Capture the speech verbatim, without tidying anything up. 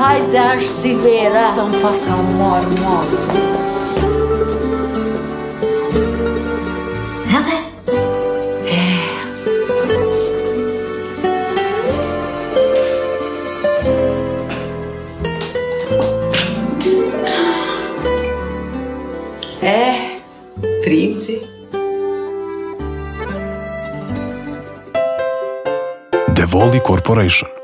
hajdaš si, Vera. Sam Pascal, mor, mor. Edhe? Eh, princi. Devoli Corporation.